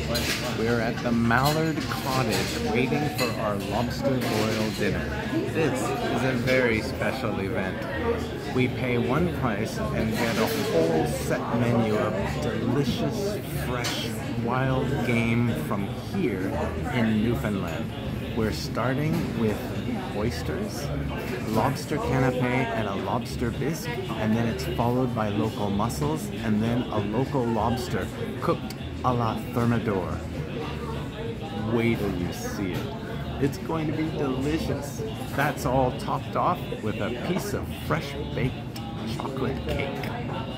We're at the Mallard Cottage waiting for our lobster boil dinner. This is a very special event. We pay one price and get a whole set menu of delicious, fresh, wild game from here in Newfoundland. We're starting with oysters, lobster canapé and a lobster bisque, and then it's followed by local mussels and then a local lobster cooked a la thermidor. Wait till you see it. It's going to be delicious. That's all topped off with a piece of fresh baked chocolate cake.